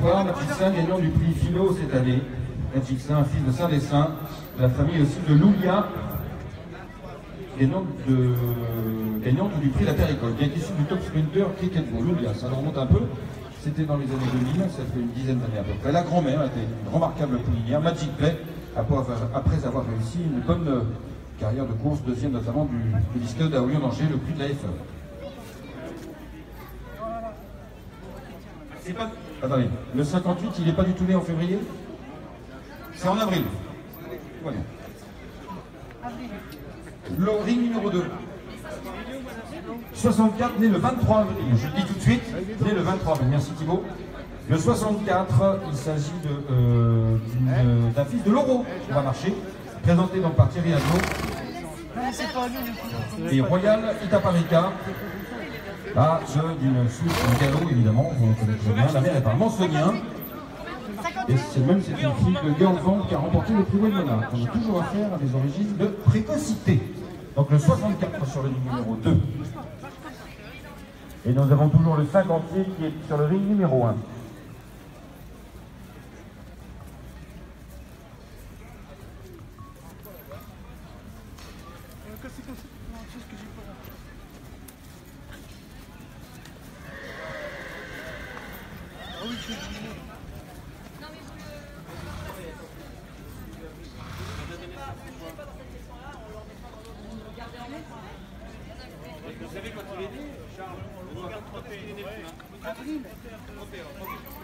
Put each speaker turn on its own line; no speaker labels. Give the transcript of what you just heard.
victoire, Magicien gagnant du prix Philo cette année. Magicien, un fils de Saint-Dessin, de la famille aussi de Loulia, gagnante du prix La Péricole, bien issu du top sprinter Cricket Ball. Loulia, ça remonte un peu. C'était dans les années 2000, ça fait une dizaine d'années à peu près. La grand-mère était une remarquable poulinière, Magic Play, après avoir réussi une bonne carrière de course, deuxième notamment du disque d'Aouillon-Angers, le prix de la FE. C'est pas... Attendez, le 58, il n'est pas du tout né en février? C'est en avril. Voilà. Le ring numéro 2. 64, né le 23 avril. Je le dis tout de suite, né le 23 avril. Merci Thibaut. Le 64, il s'agit d'un fils de Loro, on va marcher, présenté donc par Thierry Adno. Et Royal Itaparica, jeu d'une souche de galop évidemment, vous connaissez bien, la mère est par Mancenien. Et c'est une fille de Guervent qui a remporté le prix Wellmona. On a toujours affaire à des origines de précocité. Donc le 64 sur le numéro 2. Et nous avons toujours le 50e qui est sur le ring numéro 1.
Vous savez quand il est né, Charles, le 31 avril.